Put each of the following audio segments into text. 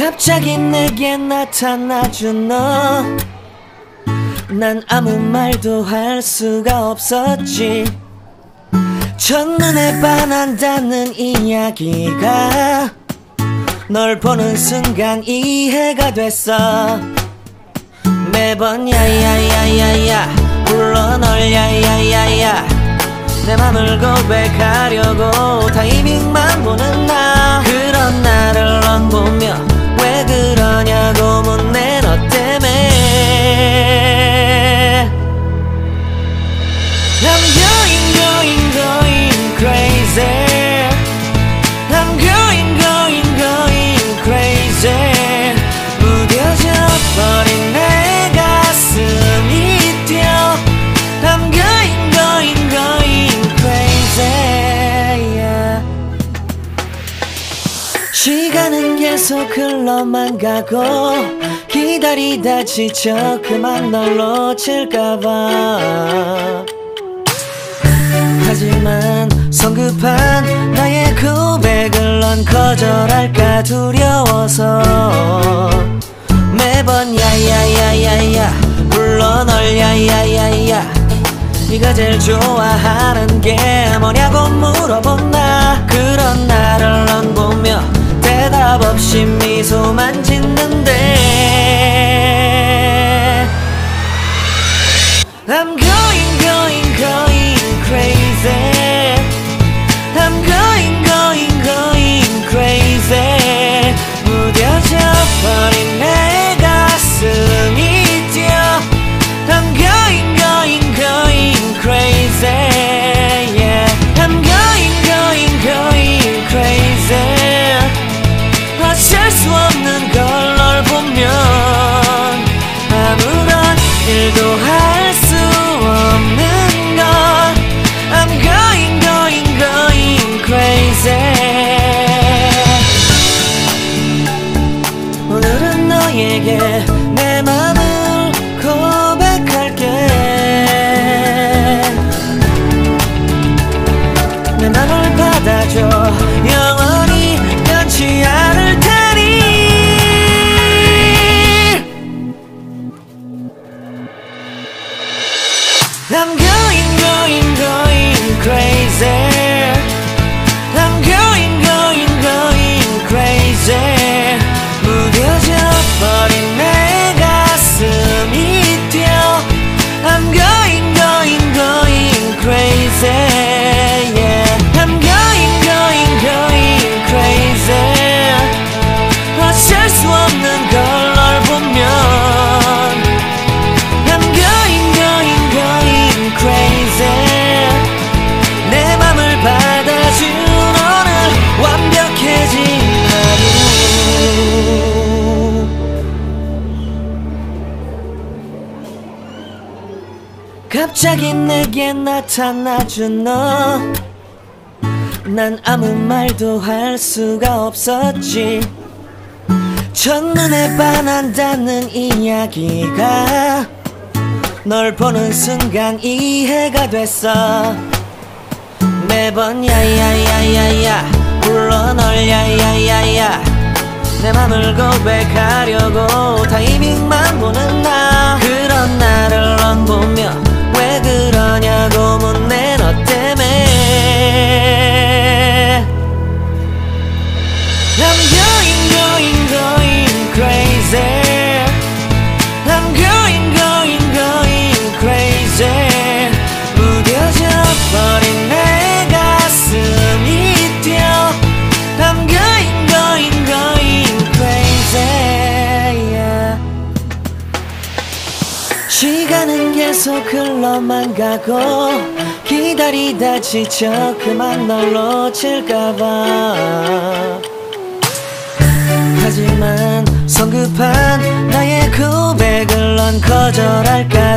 갑자기 내게 나타나준 너, 난 아무 말도 할 수가 없었지. 첫눈에 반한다는 이야기가 널 보는 순간 이해가 됐어. 매번 야야야야야 불러 널 야야야야, 내 맘을 고백하려고 타이밍만 보는 나. 그런 나를 넌 보며 왜 그러냐고 묻네. 너 때문에 I'm going crazy. I'm going crazy. 무뎌져 버린 내 가슴이 뛰어. I'm going crazy, yeah. 시간은 계속 흘러만 가고 기다리다 지쳐 그만 널 놓칠까봐. 하지만 성급한 나의 고백을 넌 거절할까 두려워서 매번 야야야야야 불러 널 야야야야. 네가 제일 좋아하는 게 뭐냐고 물어본 나. 그런 나를 넌 보며 대답 없이 미소만 짓는데 I'm going crazy. I'm going crazy. 무뎌져 버린 내 가슴이 뛰어. I'm going crazy, yeah. I'm going crazy. 어쩔 수 없는 걸 널 보면 아무런 일도 할 수 없는 걸. I'm going crazy. 오늘은 너에게 내 맘을 고백할게. 내 맘을 받아줘. 영원히 변치 않을 테니. I'm going crazy. I'm going crazy. 무뎌져 버린 내 가슴이 뛰어. I'm going crazy, yeah. I'm going crazy. 어쩔 수 없는 걸 널 보면 I'm going crazy. 내 맘을 받아준 오늘 완벽해진 하루. 갑자기 내게 나타나준 너, 난 아무 말도 할 수가 없었지. 첫눈에 반한다는 이야기가 널 보는 순간 이해가 됐어. 매번 야야야야야 불러 널 야야야야, 내 맘을 고백하려고 타이밍만 보는 나. 그런 나를 넌 보며 왜 그러냐고 묻네. 너 때문에 I'm going crazy. I'm going crazy. 무뎌져 버린 내 가슴이 뛰어. I'm going crazy, yeah. 시간은 계속 흘러만 가고 기다리다 지쳐 그만 널 놓칠까봐. 하지만 성급한 나의 고백을 넌 거절할까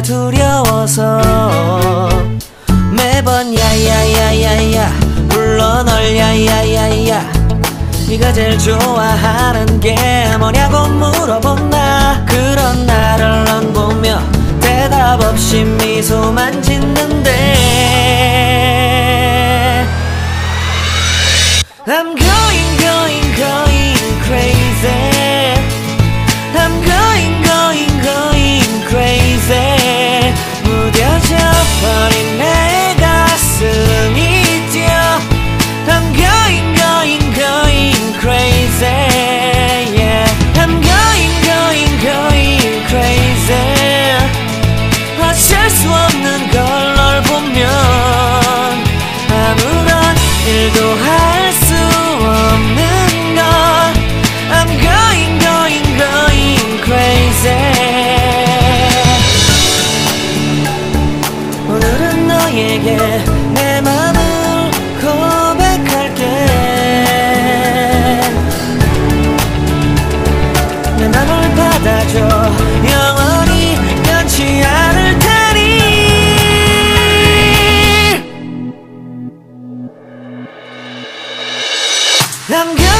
두려워서 매번 야야야야야 불러 널 야야야야. 네가 제일 좋아하는 게 뭐냐고 물어본 나. 그런 나를 넌 보며 대답 없이 미소만 짓는데 I'm going crazy. 남겨